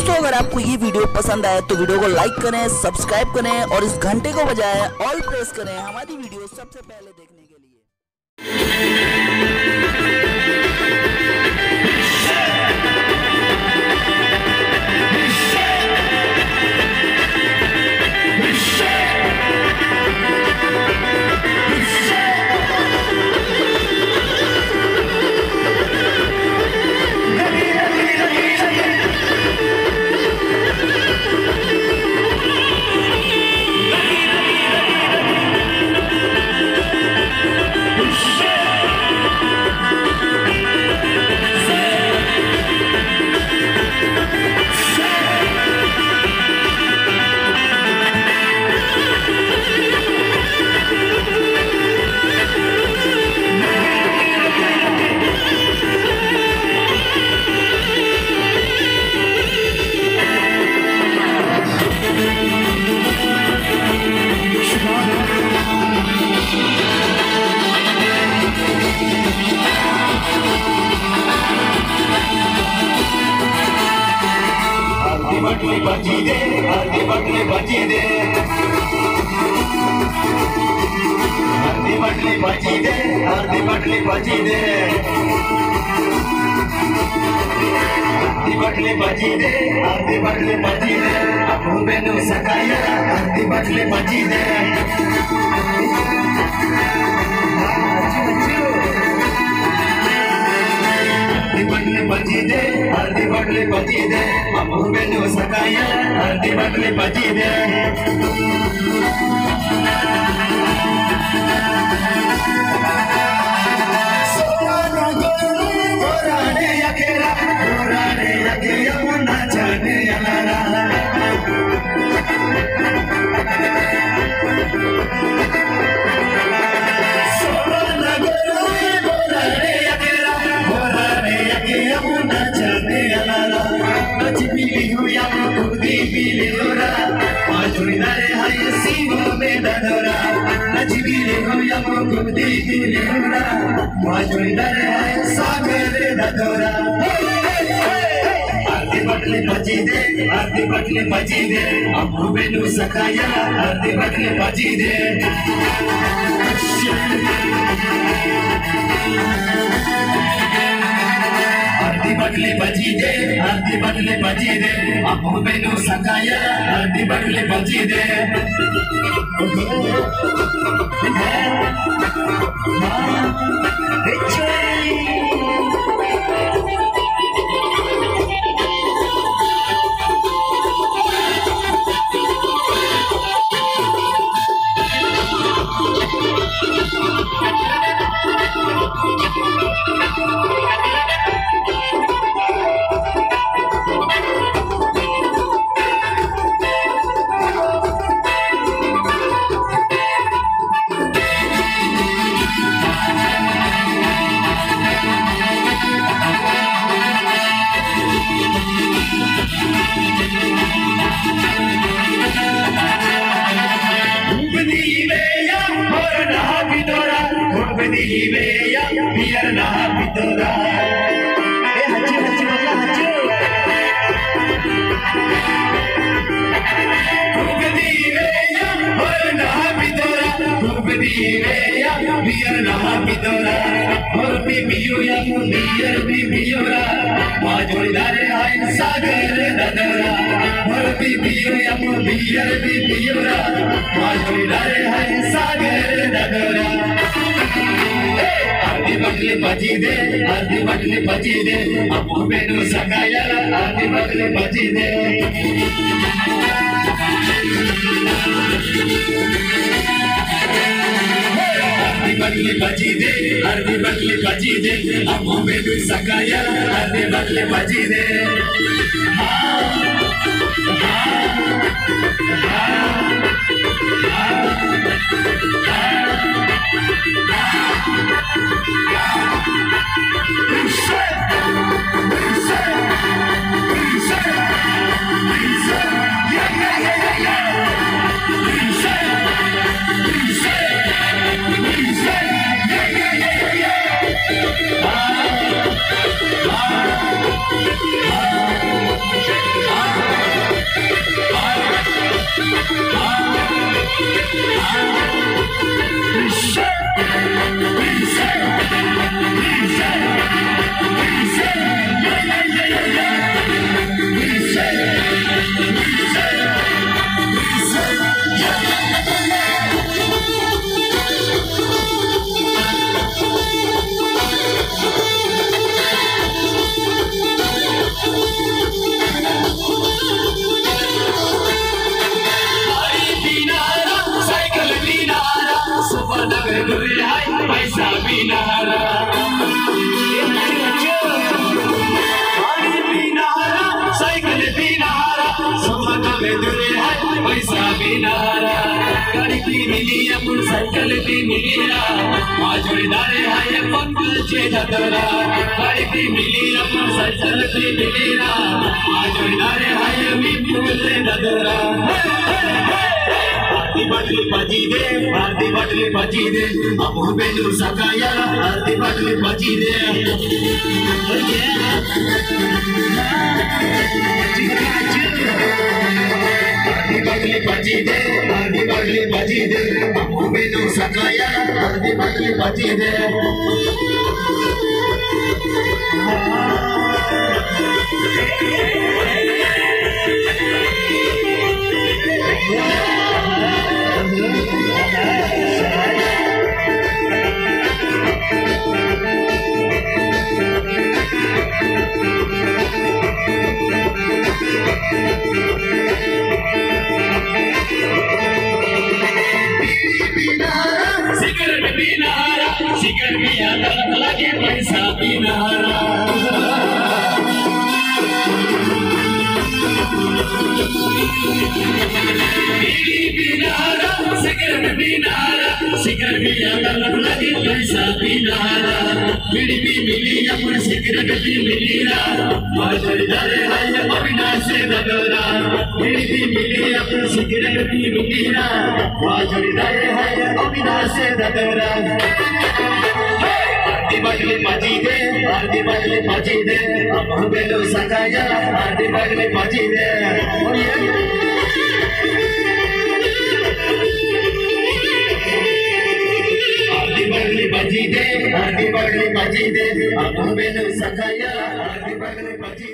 दोस्तों अगर आपको ये वीडियो पसंद आए तो वीडियो को लाइक करें, सब्सक्राइब करें और इस घंटे को बजाएं, ऑल प्रेस करें हमारी वीडियो सबसे पहले देखने के लिए। बटले बजी दे, हल्दी बटले बजी दे, हल्दी बटले बजी दे, हल्दी बटले बजी दे, हल्दी बटले बजी दे, हल्दी बटले बजी दे, अपू बेनु सकाया, हल्दी बटले बजी दे, हल्दी बटले बजी दे, हल्दी बटले बजी दे, अपू बेनु सकाया, हल्दी बटले बजी दे। सोना गोरू गोराने यकेरा, गोराने यकेरा मुन्ना जाने अलारा। सोना गोरू गोराने यकेरा, गोराने यकेरा मुन्ना जाने अलारा। नचिबिली हुया कुर्दी बिली लोरा, माजुरी दारे हाय सीनो में डडोरा। नचिबिली हुया कुर्दी बिली लोरा, माजुरी दारे हाय सागरे डडोरा। आरती बटले बजी दे, आरती बटले बजी दे, अपू बेनु सकाया, आरती बटले बजी दे। आरती बटले बजी दे, आरती बटले बजी दे, अपू बेनु सकाया, आरती बटले बजी दे। बियर ना पितोरा, ए हच्ची हच्ची बजा हच्ची। कुकदी वेया और ना पितोरा, कुकदी वेया बियर ना पितोरा, और बिबियोया बियर बिबियोरा, माजुरी दारे हाय सागर नदरा, और बिबियोया बियर बिबियोरा, माजुरी दारे हाय सागर नदरा। आरती बटले बजी दे, आरती बटले बजी दे, अपू बेनु सकाया, आरती बटले बजी दे। आरती बटले बजी दे, आरती बटले बजी दे, अपू बेनु सकाया, आरती बटले बजी दे। मिनारा गाड़ी भी मिली अपन साइकिल भी मिलीरा जोड़ीदारे हाय पंकजे धतरा गाड़ी भी मिली अपन साइकिल भी मिलीरा जोड़ीदारे हाय मिठूले धतरा आरती बाटली बजी दे आरती बाटली बजी दे अब बेनू सकाया आरती बाटली बजी दे आरती बाटली बजी दे आरती बाटली बजी दे अब बेनू सकाया आरती बाटली बजी दे सिगरेट पिया लगे पैसा पीनारा बीड़ी पीनारा सिगरेट पीनारा सिगरेट पिया लगे पैसा पीनारा बीड़ी भी मिली अपन सिगरेट भी मिलीरा जोड़ीदारे हाय अविनाश से धतरा बीड़ी भी मिली अपन सिगरेट भी मिलीरा जोड़ीदारे हाय अविनाश से धतरा आरती बाटली बजी दे आरती बाटली बजी दे अब बेनू सकाया आरती बाटली बजी दे आरती बाटली बजी दे आरती बाटली बजी दे अब बेनू सकाया आरती बाटली बजी